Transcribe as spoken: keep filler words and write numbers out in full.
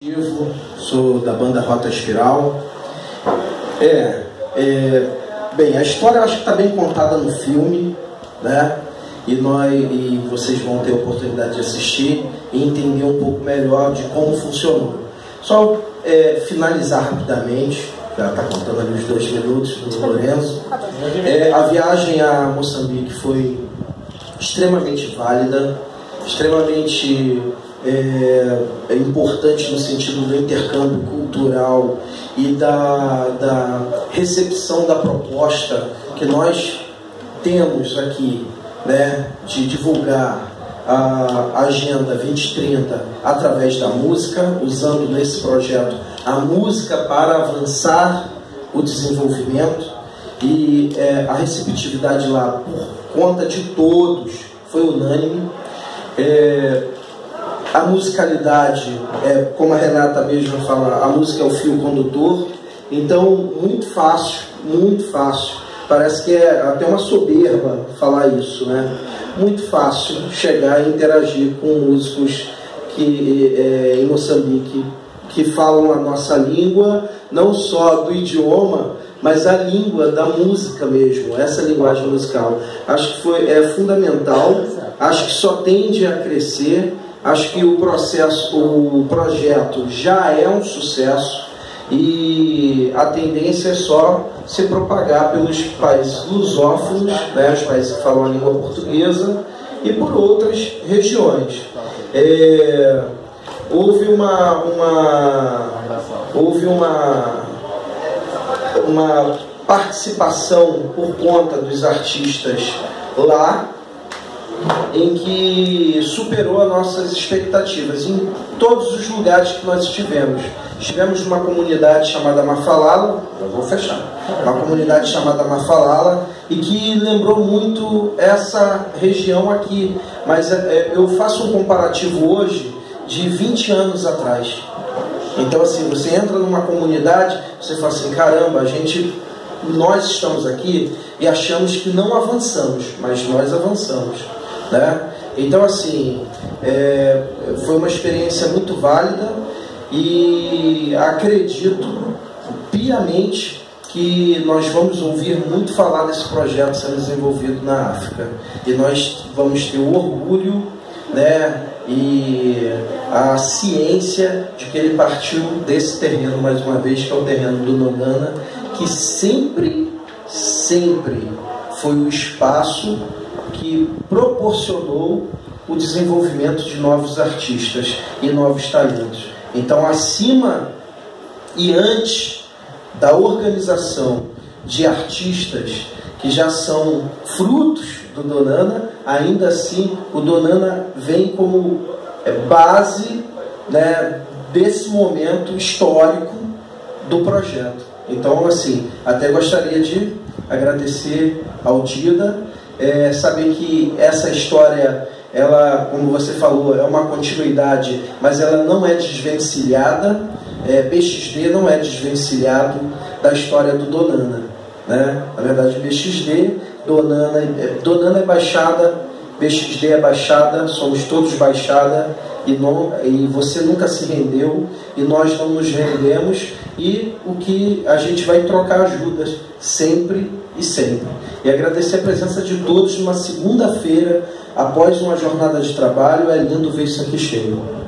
Sou da banda Rota Espiral. É, é, bem, a história eu acho que está bem contada no filme, né? E, nós, e vocês vão ter a oportunidade de assistir e entender um pouco melhor de como funcionou. Só é, finalizar rapidamente, já está contando ali os dois minutos do Lorenzo. É, a viagem a Moçambique foi extremamente válida, extremamente é, é importante no sentido do intercâmbio cultural e da, da recepção da proposta que nós temos aqui, né, de divulgar a Agenda vinte trinta através da música, usando nesse projeto a música para avançar o desenvolvimento. E é, a receptividade lá, por conta de todos, foi unânime. É, a musicalidade, é, como a Renata mesmo fala, a música é o fio condutor. Então, muito fácil, muito fácil. Parece que é até uma soberba falar isso, né? Muito fácil chegar e interagir com músicos que, é, em Moçambique que falam a nossa língua, não só do idioma, mas a língua da música mesmo, essa linguagem musical. Acho que foi, é fundamental, acho que só tende a crescer, acho que o processo, o projeto já é um sucesso e a tendência é só se propagar pelos países lusófonos, né, os países que falam a língua portuguesa, e por outras regiões. É, houve uma, uma, houve uma, uma participação por conta dos artistas lá, em que superou as nossas expectativas em todos os lugares que nós estivemos. Estivemos numa comunidade chamada Mafalala, eu vou fechar, uma comunidade chamada Mafalala, e que lembrou muito essa região aqui, mas é, eu faço um comparativo hoje de vinte anos atrás. Então assim, você entra numa comunidade, você fala assim, caramba, a gente, nós estamos aqui e achamos que não avançamos, mas nós avançamos, né? Então assim, é, foi uma experiência muito válida e acredito piamente que nós vamos ouvir muito falar desse projeto sendo desenvolvido na África, e nós vamos ter o orgulho, né, e a ciência de que ele partiu desse terreno, mais uma vez, que é o terreno do Nonana, que sempre, sempre foi o espaço que proporcionou o desenvolvimento de novos artistas e novos talentos. Então, acima e antes da organização de artistas que já são frutos do Donana, ainda assim o Donana vem como base, né, desse momento histórico do projeto. Então, assim, até gostaria de agradecer ao Dida, é, saber que essa história, ela, como você falou, é uma continuidade, mas ela não é desvencilhada. É, B X D não é desvencilhado da história do Donana, né? Na verdade, B X D, Donana, é, Donana é baixada, B X D é baixada, somos todos baixada, e, não, e você nunca se rendeu, e nós não nos rendemos, e o que a gente vai trocar ajudas sempre e sempre. E agradecer a presença de todos numa segunda-feira, após uma jornada de trabalho. É lindo ver isso aqui cheio.